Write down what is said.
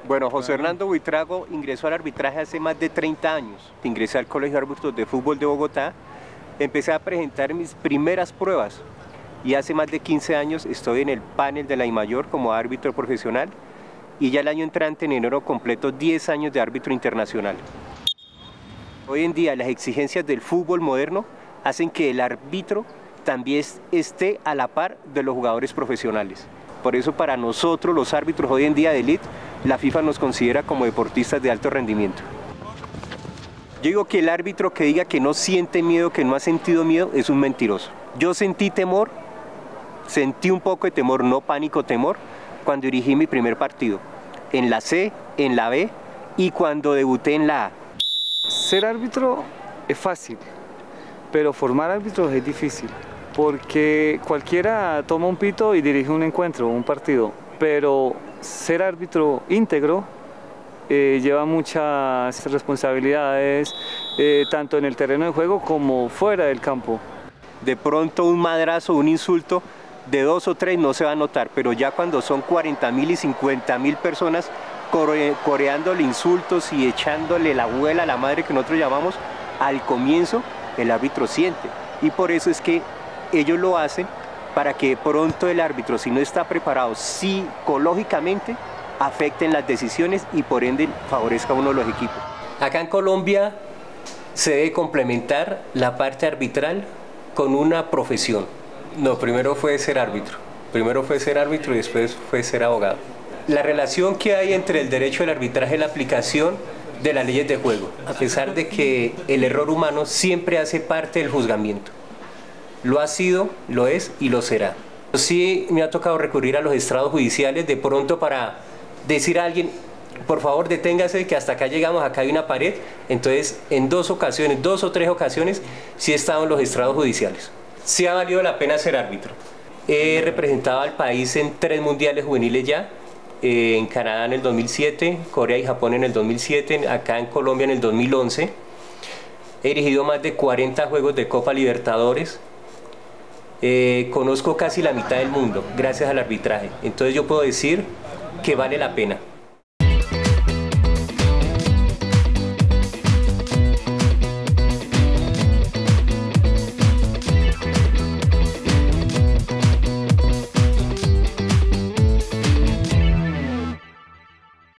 Bueno, José Hernando Buitrago ingresó al arbitraje hace más de 30 años. Ingresé al Colegio de Árbitros de Fútbol de Bogotá, empecé a presentar mis primeras pruebas y hace más de 15 años estoy en el panel de la DIMAYOR como árbitro profesional y ya el año entrante, en enero, completo 10 años de árbitro internacional. Hoy en día las exigencias del fútbol moderno hacen que el árbitro también esté a la par de los jugadores profesionales. Por eso para nosotros los árbitros hoy en día de élite, la FIFA nos considera como deportistas de alto rendimiento. Yo digo que el árbitro que diga que no siente miedo, que no ha sentido miedo, es un mentiroso. Yo sentí temor, sentí un poco de temor, no pánico, temor, cuando dirigí mi primer partido, en la C, en la B y cuando debuté en la A. Ser árbitro es fácil, pero formar árbitros es difícil, porque cualquiera toma un pito y dirige un encuentro, un partido, pero ser árbitro íntegro lleva muchas responsabilidades, tanto en el terreno de juego como fuera del campo. De pronto un madrazo, un insulto de 2 o 3 no se va a notar, pero ya cuando son 40.000 y 50.000 personas coreándole insultos y echándole la abuela, la madre que nosotros llamamos, al comienzo el árbitro siente. Y por eso es que ellos lo hacen para que de pronto el árbitro, si no está preparado psicológicamente, afecten las decisiones y por ende favorezca a uno de los equipos. Acá en Colombia se debe complementar la parte arbitral con una profesión. No, primero fue ser árbitro. Primero fue ser árbitro y después fue ser abogado. La relación que hay entre el derecho del arbitraje y la aplicación de las leyes de juego, a pesar de que el error humano siempre hace parte del juzgamiento. Lo ha sido, lo es y lo será. Sí me ha tocado recurrir a los estrados judiciales de pronto para decir a alguien, por favor deténgase que hasta acá llegamos, acá hay una pared. Entonces en 2 o 3 ocasiones sí he estado en los estrados judiciales. Sí ha valido la pena ser árbitro. He representado al país en 3 mundiales juveniles ya. En Canadá en el 2007, Corea y Japón en el 2007, acá en Colombia en el 2011. He dirigido más de 40 juegos de Copa Libertadores. Conozco casi la mitad del mundo gracias al arbitraje. Entonces yo puedo decir que vale la pena.